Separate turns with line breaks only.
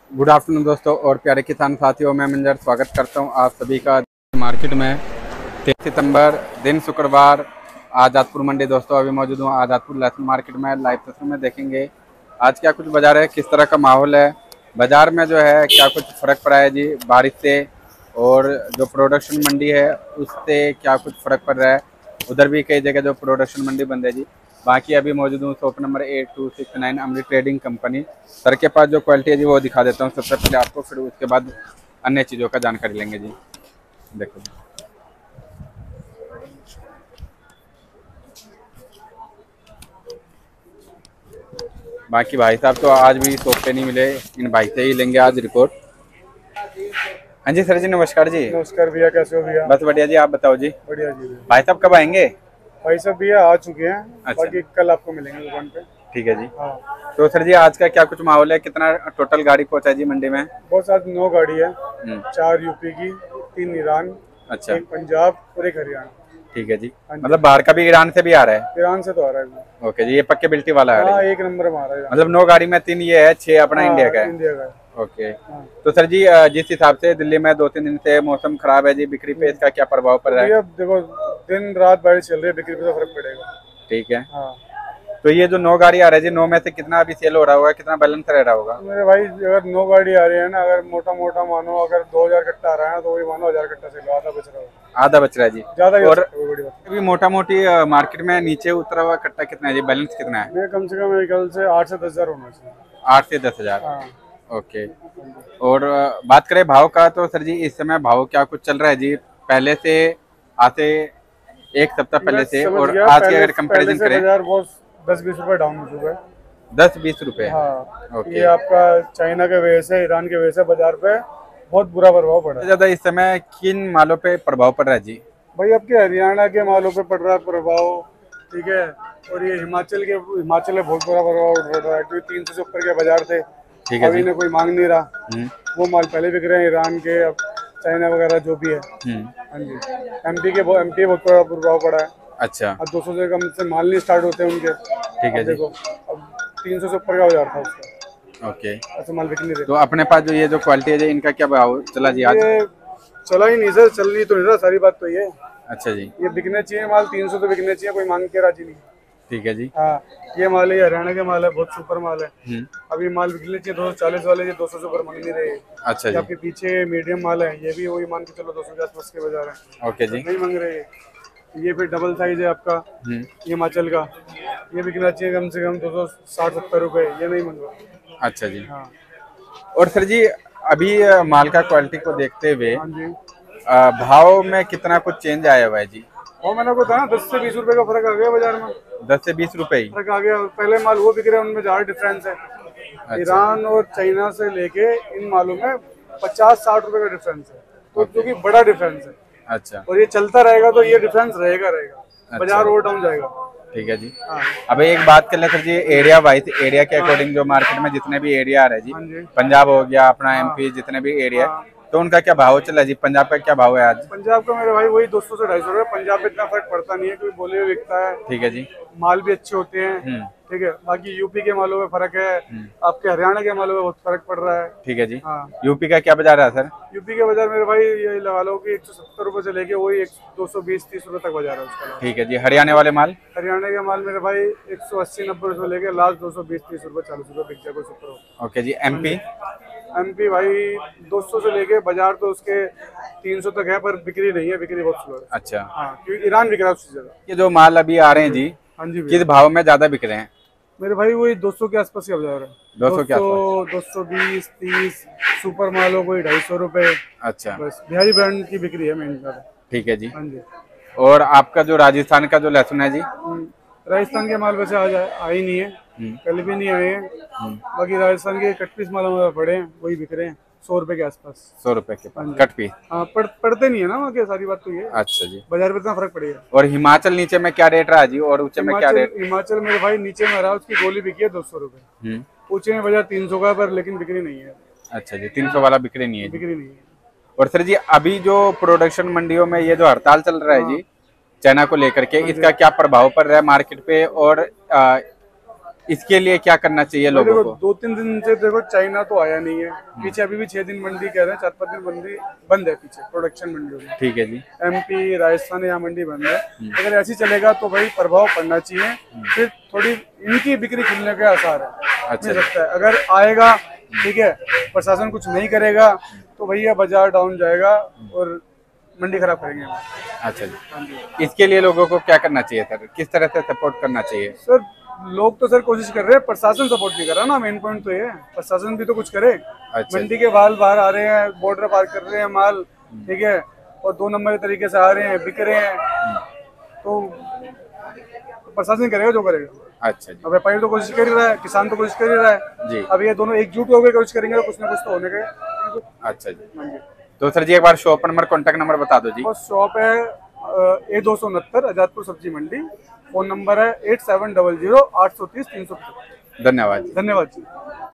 Good afternoon दोस्तों और प्यारे किसान साथियों, मैं मंजर स्वागत करता हूं आप सभी का मार्केट में। 23 सितंबर दिन शुक्रवार, आज़ादपुर मंडी। दोस्तों अभी मौजूद हूं आज़ादपुर लहसुन मार्केट में। लाइव तस्वीर में देखेंगे आज क्या कुछ बाजार है, किस तरह का माहौल है बाजार में, जो है क्या कुछ फ़र्क पड़ा है जी बारिश से, और जो प्रोडक्शन मंडी है उससे क्या कुछ फ़र्क पड़ रहा है। उधर भी कई जगह जो प्रोडक्शन मंडी बंद है जी। बाकी अभी मौजूद हूँ shop number 8269 Amrit trading company. Sir के पास जो क्वालिटी है जी वो दिखा देता हूँ सबसे पहले आपको, फिर उसके बाद अन्य चीज़ों का जानकारी लेंगे जी। देखो बाकी भाई साहब तो आज भी शॉप पे नहीं मिले, इन भाई से ही लेंगे आज रिपोर्ट। हाँ जी सर जी, नमस्कार जी।
नमस्कार भैया, कैसे हो भैया?
बस बढ़िया जी, आप बताओ जी।
बढ़िया जी भैया।
भाई साहब कब आएंगे?
भाई साहब भैया आ चुके हैं।
अच्छा।
बाकी कल आपको मिलेंगे दुकान पे।
ठीक है जी।
हाँ,
तो सर जी आज का क्या कुछ माहौल है, कितना टोटल गाड़ी पहुंचा है जी मंडी में?
बहुत आज 9 गाड़ी है।
हम्म।
4 यूपी की, 3 ईरान,
अच्छा।
1 पंजाब और 1 हरियाणा।
ठीक है जी।
हाँ जी।
मतलब बाहर का भी ईरान से भी आ रहा है?
ईरान से तो आ रहा है भैया।
ओके जी, ये पक्के बिल्टी वाला है?
हाँ, 1 नंबर में आ रहा है।
मतलब 9 गाड़ी में 3 ये है, 6 अपना
हाँ,
इंडिया का है।
इंडिया का है।
ओके।
हाँ।
तो सर जी जिस हिसाब से दिल्ली में 2-3 दिन से मौसम खराब है जी, बिक्री पे इसका क्या प्रभाव पड़ रहा है?
भैया देखो, दिन रात बारिश चल रही है, बिक्री पे तो फर्क पड़ेगा।
ठीक है।
हाँ।
तो ये जो 9 गाड़ी आ रही है जी, 9 में से कितना अभी सेल हो रहा होगा, कितना बैलेंस रह रहा होगा?
तो मेरे भाई अगर 9 गाड़ी आ रही है ना, अगर मोटा मोटा मानो अगर 2000 कट्टा आ रहा है ना, तो वही मानो 1000 कट्टा से आधा बच रहा है।
आधा बच रहा है जी।
ज्यादा ही हो
और
सकता है, कोई बड़ी बात
अभी मोटा मोटी मार्केट में नीचे उतरा हुआ कट्टा कितना है जी, बैलेंस कितना है?
नहीं। ये कम से कम मेरे ख्याल से 8 से 10 हजार होना चाहिए।
8 से 10 हजार।
हाँ।
ओके। और बात करें भाव का, तो सर जी इस समय भाव क्या कुछ चल रहा है जी, पहले से आज से एक सप्ताह पहले से
समझ
और
गया।
आज के
पहले
अगर कंपैरिजन
से
करें?
बाजार बहुत 10-20 रुपए डाउन हो चुका है।
10-20 रुपए?
हाँ।
ओके।
ये आपका चाइना के वजह से, ईरान के वजह से बाजार पे बहुत बुरा प्रभाव पड़ा है।
ज्यादा इस समय किन मालों पे प्रभाव पड़ रहा है जी?
भाई आपके हरियाणा के मालों पे पड़ रहा है प्रभाव, ठीक है। और ये हिमाचल में बहुत बुरा प्रभाव पड़ रहा है, क्योंकि 300 से ऊपर के बाजार थे।
ठीक है
अभी
जी।
इन्हें कोई मांग नहीं रहा।
हम्म।
वो माल पहले बिक रहे हैं ईरान के, अब चाइना वगैरह जो भी है।
हम्म।
हाँ जी। एमपी बहुत बड़ा प्रभाव पड़ा है।
अच्छा।
अब 200 से कम से माल नहीं स्टार्ट होते उनके।
ठीक है
अब
जी।
देखो, अब 300 से ऊपर का बाजार था उसका,
ओके।
ऐसे माल बिक नहीं रहे।
तो अपने पास जो ये जो क्वालिटी है जी, इनका क्या भाव चला जी आज?
ये चला ही नहीं सर, चल रही तो नहीं रहा, सारी बात तो ये।
अच्छा जी।
ये बिकने चाहिए माल, 300 तो बिकने चाहिए, कोई मांग के राजी नहीं।
ठीक है जी।
हाँ। ये माल है, हरियाणा के माल है, बहुत सुपर माल है।
हम्म।
अभी माल बिकने चाहिए 240 वाले, ये 200 से ऊपर मांग नहीं रहे।
अच्छा
ये
जी।
आपके पीछे मीडियम माल है, ये भी वही मान के चलो 200 के आसपास के बाजार है।
ओके जी।
नहीं मांग रहे। ये फिर डबल साइज है आपका,
हम्म।
हिमाचल का। ये बिकना चाहिए कम से कम 260-70 रुपए, ये नहीं मांग रहा।
अच्छा जी।
हाँ।
और सर जी अभी माल का क्वालिटी को देखते हुए
हाँ जी।
भाव में कितना कुछ चेंज आया हुआ है जी?
वो मैंने को था ना, 10 से 20 रुपए का फर्क आ गया बाजार में।
10 से 20 रुपए ही?
फर्क आ गया। पहले माल वो बिक रहे हैं, उनमें ज्यादा डिफरेंस है।
अच्छा।
ईरान और चाइना से लेके इन मालों में 50-60 रुपए का डिफरेंस है, तो
ओके।
क्योंकि बड़ा डिफरेंस है।
अच्छा।
और ये चलता रहेगा तो ये डिफरेंस रहेगा।
अच्छा।
बाजार और डाउन जाएगा।
ठीक है जी।
हाँ।
अब एक बात कर ले सर जी, एरिया वाइज, एरिया के अकॉर्डिंग जो मार्केट में जितने भी एरिया आ रहे हैं जी,
हाँ जी।
पंजाब हो गया अपना,
हाँ।
एमपी, जितने भी एरिया
हाँ।
है, तो उनका क्या भाव चला जी? पंजाब का क्या भाव है आज?
पंजाब का मेरे भाई वही 200 से 250 रुपए। पंजाब में इतना फर्क पड़ता नहीं है, क्योंकि बोले हुए बिकता है,
ठीक है जी।
माल भी अच्छे होते हैं।
हम्म।
ठीक है। बाकी यूपी के मालों में फर्क है, आपके हरियाणा के मालों में बहुत फर्क पड़ रहा है।
ठीक है जी।
हाँ।
यूपी का क्या बाजार है सर?
यूपी के बाजार मेरे भाई ये लगा लो कि 170 रुपए से लेके वही 220-30 रुपए तक बाजार है उसका।
ठीक है जी। हरियाणा वाले माल?
हरियाणा के माल मेरे भाई 180-90 रुपए से लेके लास्ट 220-30 रुपए 40 रुपए बिक जाए, कोई सुपर हो।
ओके जी। एमपी?
एमपी भाई 200 से लेके बाजार तो उसके 300 तक है, पर बिक्री नहीं है, बिक्री बहुत स्लो है।
अच्छा।
हाँ, क्योंकि ईरान बिक रहा है उससे ज्यादा।
ये जो माल अभी आ रहे हैं जी,
हाँ जी भैया।
किस भाव में ज्यादा बिक रहे हैं?
मेरे भाई वही 200 के आसपास का बाजार है।
200 के आसपास?
220-30 सुपर माल हो कोई 250 रुपए।
अच्छा।
बस बिहारी ब्रांड की बिक्री है मेन ज्यादा।
ठीक है जी।
हाँ जी।
और आपका जो राजस्थान का जो लहसुन है जी?
राजस्थान के माल वैसे आज आ ही नहीं है, कल भी नहीं आए हैं। बाकी राजस्थान के कट पीस माल हमारे पड़े हैं, वही बिक रहे हैं 100 रुपए के आसपास।
100 रुपए के पास कट पीस?
हाँ, पड़ते नहीं है ना वहाँ के, सारी बात तो ये है।
अच्छा जी।
बाजार पे इतना फर्क पड़ेगा।
और हिमाचल नीचे में क्या रेट रहा है जी, और ऊंचे में क्या रेट?
हिमाचल मेरे भाई नीचे में रहा, उसकी गोली बिकी है 200 रुपए। ऊंचे में बाजार 300 का, पर लेकिन बिक्री नहीं है।
अच्छा जी। 300 वाला बिक्री नहीं है जी।
बिक्री नहीं है।
और सर जी अभी जो प्रोडक्शन मंडियों में ये जो हड़ताल चल रहा है जी चाइना को लेकर के, इसका क्या प्रभाव पड़ रहा है मार्केट पे, और इसके लिए क्या करना चाहिए लोगों
देखो
को?
2-3 दिन से देखो चाइना तो आया नहीं है, पीछे अभी भी 6 दिन मंडी कह रहे हैं, 4-5 दिन मंडी बंद है पीछे प्रोडक्शन मंडियों में।
ठीक है जी।
MP राजस्थान यहाँ मंडी बंद है। अगर ऐसे ही चलेगा तो भाई प्रभाव पड़ना चाहिए, फिर थोड़ी इनकी बिक्री खुलने के आसार है।
अच्छा
मिल सकता है अगर आएगा, ठीक है, प्रशासन कुछ नहीं करेगा तो भैया बाजार डाउन जाएगा और मंडी खराब करेंगे।
अच्छा जी। इसके लिए लोगों को क्या करना चाहिए सर, किस तरह से सपोर्ट करना चाहिए?
सर लोग तो सर कोशिश कर रहे हैं, प्रशासन सपोर्ट नहीं कर रहा ना, मेन पॉइंट तो ये है, प्रशासन भी तो कुछ करे।
अच्छा।
मंडी के माल बाहर आ रहे हैं, बॉर्डर पार कर रहे हैं माल, ठीक है, और 2 नंबर के तरीके से आ रहे हैं, बिक रहे हैं, तो प्रशासन करेगा जो करेगा।
अच्छा जी।
अब व्यापारी तो कोशिश कर ही रहा है, किसान तो कोशिश कर ही रहा है
जी।
अब ये दोनों एकजुट होकर कोशिश करेंगे तो कुछ ना कुछ तो होने का।
अच्छा जी। तो सर जी एक बार शॉप नंबर, कॉन्टैक्ट नंबर बता दो जी।
और शॉप है A269 आजादपुर सब्जी मंडी। फोन नंबर है 8700 830 350।
धन्यवाद।
धन्यवाद जी।